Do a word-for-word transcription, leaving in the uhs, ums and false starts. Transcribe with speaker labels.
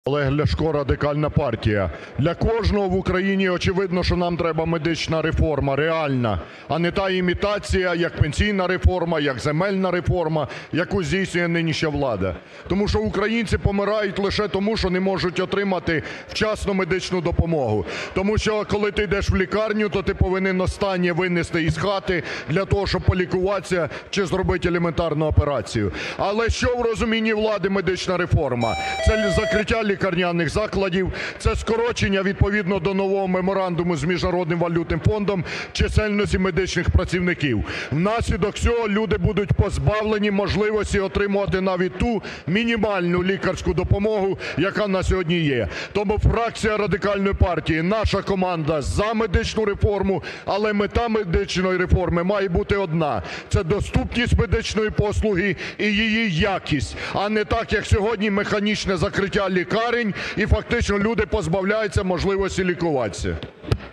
Speaker 1: Олег Ляшко, Радикальна партія. Для кожного в Україні очевидно, що нам треба медична реформа реальна, а не та імітація, як пенсійна реформа, як земельна реформа, яку здійснює нинішня влада. Тому що українці помирають лише тому, що не можуть отримати вчасну медичну допомогу. Тому що, коли ти йдеш в лікарню, то ти повинен останнє винести із хати для того, щоб полікуватися чи зробити елементарну операцію. Але що в розумінні влади медична реформа? Це закриття лікарняних закладів, це скорочення відповідно до нового меморандуму з Міжнародним валютним фондом чисельності медичних працівників. Внаслідок цього люди будуть позбавлені можливості отримувати навіть ту мінімальну лікарську допомогу, яка на сьогодні є. Тому фракція Радикальної партії, наша команда за медичну реформу, але мета медичної реформи має бути одна – це доступність медичної послуги і її якість, а не так, як сьогодні, механічне закриття лікарень і фактично люди позбавляються можливості лікуватися.